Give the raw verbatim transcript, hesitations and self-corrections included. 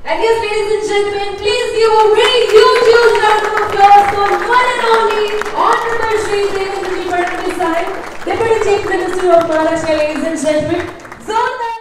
And yes, ladies and gentlemen, please give a very huge, huge round of applause for one and only Honorable Shri Devendra Ji Fadnavis Sahib, Deputy Chief Minister of Maharashtra, ladies and gentlemen. Zordar